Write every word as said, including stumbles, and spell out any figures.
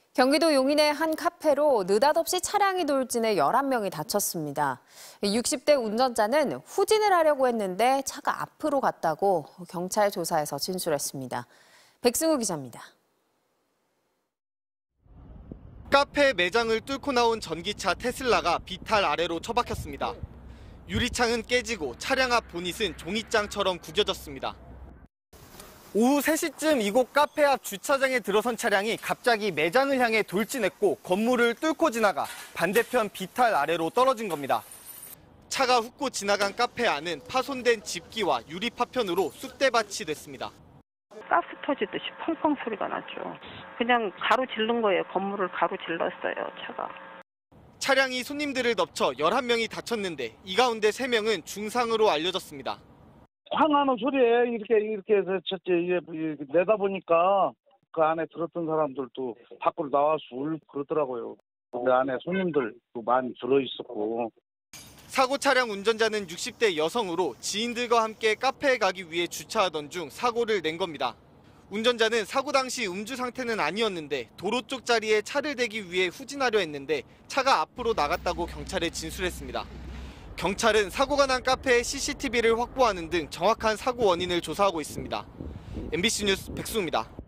경기도 용인의 한 카페로 느닷없이 차량이 돌진해 열한 명이 다쳤습니다. 육십 대 운전자는 후진을 하려고 했는데 차가 앞으로 갔다고 경찰 조사에서 진술했습니다. 백승우 기자입니다. 카페 매장을 뚫고 나온 전기차 테슬라가 비탈 아래로 처박혔습니다. 유리창은 깨지고 차량 앞 보닛은 종이장처럼 구겨졌습니다. 오후 세 시쯤 이곳 카페 앞 주차장에 들어선 차량이 갑자기 매장을 향해 돌진했고 건물을 뚫고 지나가 반대편 비탈 아래로 떨어진 겁니다. 차가 훑고 지나간 카페 안은 파손된 집기와 유리 파편으로 쑥대밭이 됐습니다. 가스 터지듯이 펑펑 소리가 났죠. 그냥 가로질른 거예요. 건물을 가로질렀어요, 차가. 차량이 손님들을 덮쳐 열한 명이 다쳤는데 이 가운데 세 명은 중상으로 알려졌습니다. 황하는 소리에 이렇게 이렇게 해서 첫째 내다보니까 그 안에 들었던 사람들도 밖으로 나와서 울 그러더라고요. 그 안에 손님들도 많이 들어있었고. 사고 차량 운전자는 육십 대 여성으로 지인들과 함께 카페에 가기 위해 주차하던 중 사고를 낸 겁니다. 운전자는 사고 당시 음주 상태는 아니었는데 도로 쪽 자리에 차를 대기 위해 후진하려 했는데 차가 앞으로 나갔다고 경찰에 진술했습니다. 경찰은 사고가 난 카페의 씨씨티비를 확보하는 등 정확한 사고 원인을 조사하고 있습니다. 엠비씨 뉴스 백승우입니다.